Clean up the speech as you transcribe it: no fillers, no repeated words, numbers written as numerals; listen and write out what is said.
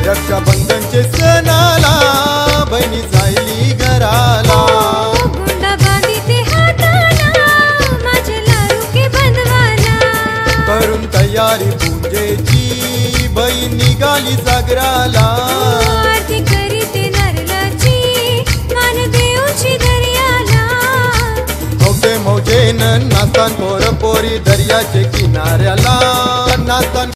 रक्षाबंधनचे सणाला बहिणी जायली घराला, गुंडा बांधीते हाताला माझे लाडके बंधवाला, करून तयारी पूजेची बहीण निघाली जागराला, आरती करीते नारळाची मान देऊची दर्याला, मौजे मौजेन नाचतान पोर पोरी दर्याचे किनाऱ्याला,